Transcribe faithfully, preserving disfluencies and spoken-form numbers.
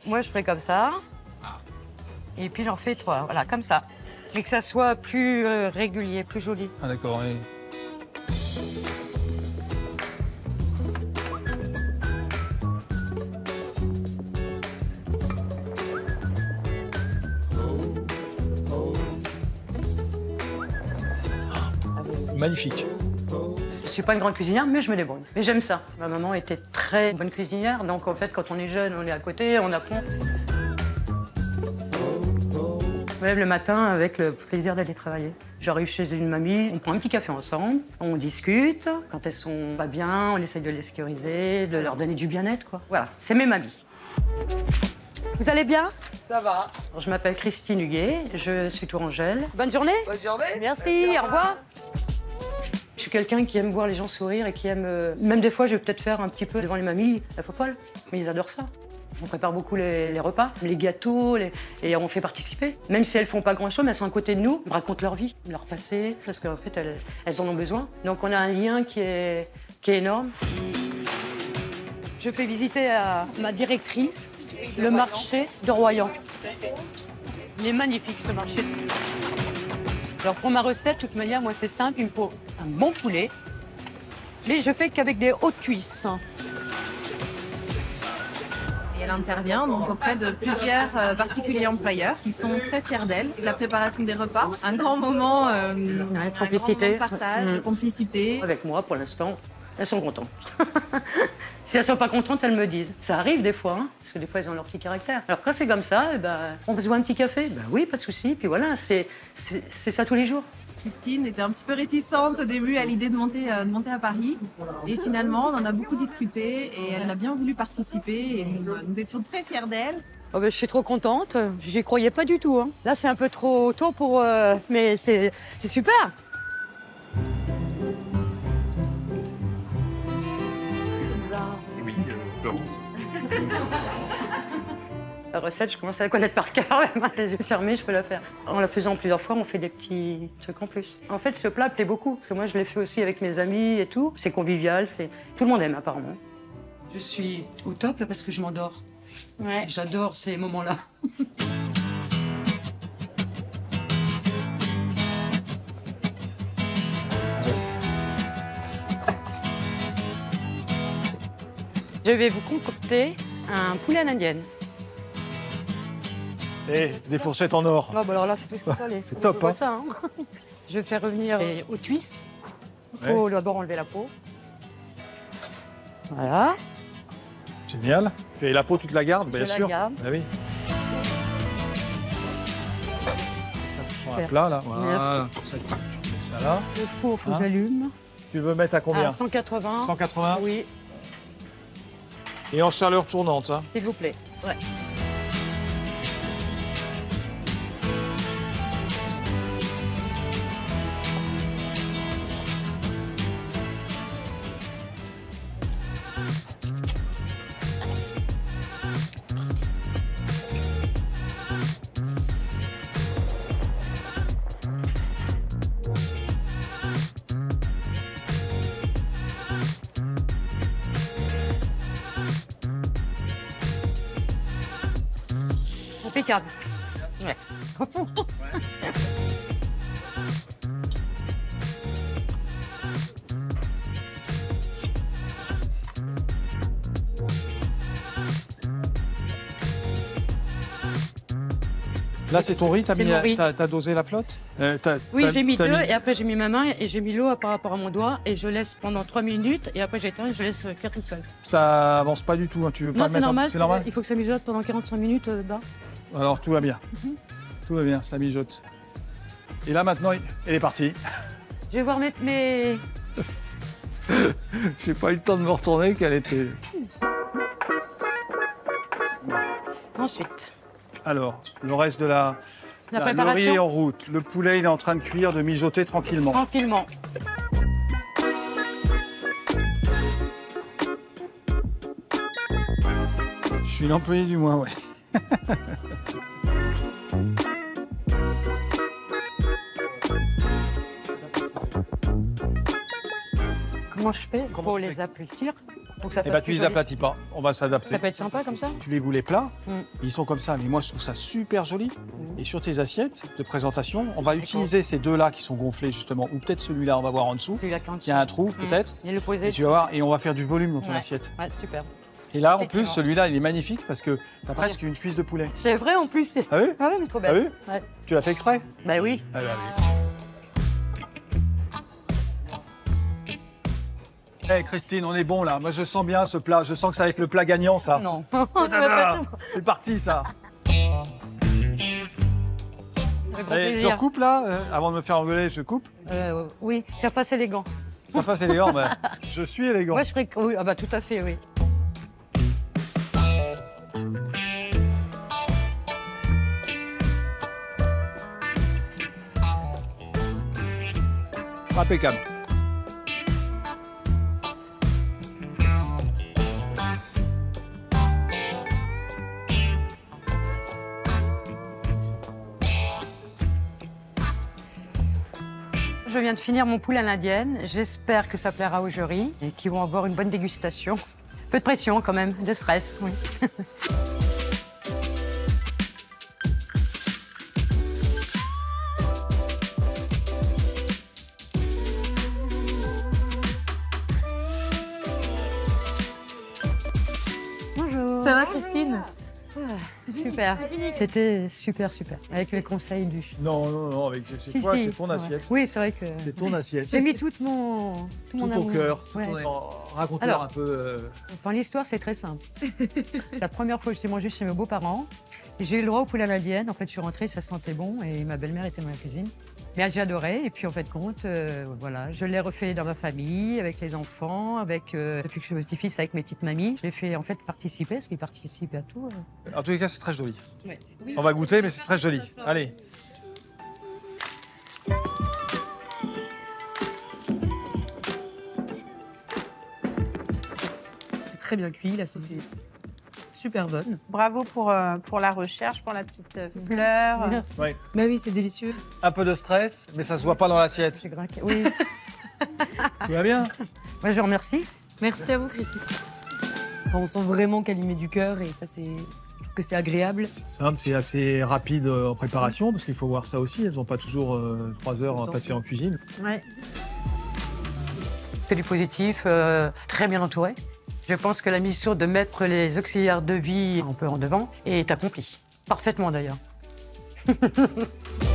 Moi, je ferai comme ça. Et puis, j'en fais trois. Voilà, comme ça. Mais que ça soit plus euh, régulier, plus joli. Ah d'accord, oui. Magnifique. Je suis pas une grande cuisinière, mais je me débrouille. Mais j'aime ça. Ma maman était très bonne cuisinière, donc en fait, quand on est jeune, on est à côté, on apprend. Je me lève le matin avec le plaisir d'aller travailler. J'arrive chez une mamie, on prend un petit café ensemble, on discute. Quand elles sont pas bien, on essaye de les sécuriser, de leur donner du bien-être, quoi. Voilà, c'est mes mamies. Vous allez bien? Ça va. Je m'appelle Christine Huguet, je suis tourangelle. Bonne journée. Bonne journée. Merci, Merci, au revoir. Je suis quelqu'un qui aime voir les gens sourire et qui aime... euh, Même des fois, je vais peut-être faire un petit peu devant les mamies, la fofolle, mais ils adorent ça. On prépare beaucoup les, les repas, les gâteaux, les... et on fait participer. Même si elles font pas grand-chose, mais elles sont à côté de nous, elles racontent leur vie, leur passé, parce qu'en fait, elles, elles en ont besoin. Donc on a un lien qui est, qui est énorme. Je fais visiter à ma directrice le marché de Royan. Il est magnifique, ce marché. Alors pour ma recette, de toute manière, moi c'est simple, il me faut un bon poulet, mais je fais qu'avec des hautes cuisses. Et elle intervient donc auprès de plusieurs euh, particuliers employeurs qui sont très fiers d'elle. La préparation des repas, un grand moment, euh, Ouais, un complicité. grand moment de partage, Mmh. de complicité. Avec moi, pour l'instant, elles sont contentes. Si elles sont pas contentes, elles me disent. Ça arrive des fois, hein, parce que des fois, elles ont leur petit caractère. Alors quand c'est comme ça, eh ben, on se voit un petit café. Ben oui, pas de souci. Puis voilà, c'est c'est- c'est ça tous les jours. Christine était un petit peu réticente au début à l'idée de monter, euh, de monter à Paris. Et finalement, on en a beaucoup discuté et elle a bien voulu participer. Et nous, euh, nous étions très fiers d'elle. Oh ben, je suis trop contente. J'y croyais pas du tout. Hein. Là, c'est un peu trop tôt pour... euh, mais c'est c'est super. Oui, Florence. La recette, je commence à la connaître par cœur. Les yeux fermés, je peux la faire. En la faisant plusieurs fois, on fait des petits trucs en plus. En fait, ce plat plaît beaucoup. Parce que moi, je l'ai fait aussi avec mes amis et tout. C'est convivial. C'est tout le monde aime, apparemment. Je suis au top là, parce que je m'endors. Ouais. J'adore ces moments-là. Je vais vous concocter un poulet à l'indienne. Et des fourchettes en or. Ah bah alors là, c'est tout ce qu'il fallait. C'est top, Je vois hein. ça, hein. Je vais faire revenir les aux cuisses. Il faut d'abord enlever la peau. Voilà. Génial. Et la peau, tu te la gardes, bien Je la sûr. garde. Ah oui. Ça, tu sens un Super. plat, là. Voilà. Merci. Comme ça, tu, tu mets ça là. Le four, faut Hein que j'allume. Tu veux mettre à combien? À cent quatre-vingts. cent quatre-vingts. Oui, Et en chaleur tournante. Hein. s'il vous plaît. Ouais. Impeccable. Ouais. Là, c'est ton riz, t'as C'est mis mon la- riz. t'as- t'as dosé la flotte? Euh, t'as- Oui, t'as- j'ai mis t'as deux et après j'ai mis ma main et j'ai mis l'eau par rapport à mon doigt et je laisse pendant trois minutes et après j'éteins et je laisse cuire toute seule. Ça avance pas du tout, hein. Tu veux pas Non, le c'est mettre en- normal, C'est normal. il faut que ça mijote pendant quarante-cinq minutes euh, bas. Alors, tout va bien. Mhm. Tout va bien, ça mijote. Et là, maintenant, il- elle est partie. Je vais voir mettre mes... J'ai pas eu le temps de me retourner qu'elle était... Ensuite, Alors, le reste de la... la Là, le riz est préparation, en route. Le poulet, il est en train de cuire, de mijoter tranquillement. tranquillement. Je suis l'employé du mois, ouais. Comment je fais pour les appeler? Pour que ça Et fasse bah tu plus les joli. aplatis pas, on va s'adapter. Ça peut être sympa comme ça. Tu les voulais plats, Mm. ils sont comme ça, mais moi je trouve ça super joli. Mm. Et sur tes assiettes de présentation, on va utiliser ces deux-là qui sont gonflés justement, ou peut-être celui-là, on va voir en dessous. Celui-là qui est en Il y a un trou Mm. peut-être. Et le poser. Et tu vas voir, et on va faire du volume dans ton Ouais. assiette. Ouais, super. Et là, en plus, Effectivement. celui-là, il est magnifique parce que t'as presque une cuisse de poulet. C'est vrai en plus. c'est- T'as vu? Ah ouais, mais trop T'as belle. vu? Ouais. Tu l'as fait exprès? Bah oui. Ah bah oui. Eh Christine, on est bon là. Moi je sens bien ce plat. Je sens que ça va être le plat gagnant ça. Non. C'est parti ça. Avec grand Allez, je plaisir. recoupe là, euh, avant de me faire engueuler, je coupe. Euh, oui, que ça fasse élégant. Ça fasse élégant, bah, je suis élégant. Moi, je ferais. Oui, ah bah tout à fait, oui. Impeccable. Je viens de finir mon poulet à l'indienne. J'espère que ça plaira aux jurys et qu'ils vont avoir une bonne dégustation. Peu de pression quand même, de stress, oui. Bonjour. Ça va, Christine? Ah, super. C'était super, super. Avec les conseils du. Non, non, non, avec c'est Si, toi, si. c'est ton Ouais. assiette. Oui, c'est vrai que. C'est ton assiette. J'ai mis tout mon, tout Tout mon ton amour. cœur, tout Ouais. ton... Oh, raconte-leur Alors. un peu. euh, Enfin, l'histoire, c'est très simple. La première fois que je suis mangée chez mes beaux-parents, j'ai eu le droit au poulet à l'indienne. En fait, je suis rentrée, ça sentait bon et ma belle-mère était dans la cuisine. Mais j'ai adoré. Et puis, en fait, compte, euh, voilà, je l'ai refait dans ma famille, avec les enfants, avec euh, depuis que je suis petit-fils, avec mes petites mamies. Je l'ai fait en fait participer, parce qu'ils participent à tout. euh. En tous les cas, c'est très joli. Ouais. On va goûter, mais c'est très joli. Allez. C'est très bien cuit, la sauce est super bonne. Bravo pour, euh, pour la recherche, pour la petite euh, fleur. Merci. Ouais. Bah oui, c'est délicieux. Un peu de stress, mais ça se voit pas dans l'assiette. J'ai craqué. Oui. Tout va bien? Moi, je vous remercie. Merci à vous, Christine. Enfin, on sent vraiment qu'elle y met du cœur et ça, c'est... Je trouve que c'est agréable. C'est simple, c'est assez rapide euh, en préparation, parce qu'il faut voir ça aussi. Elles n'ont pas toujours euh, trois heures à passer en cuisine. Ouais. C'est du positif, euh, très bien entouré. Je pense que la mission de mettre les auxiliaires de vie un peu en devant est accomplie. Parfaitement d'ailleurs.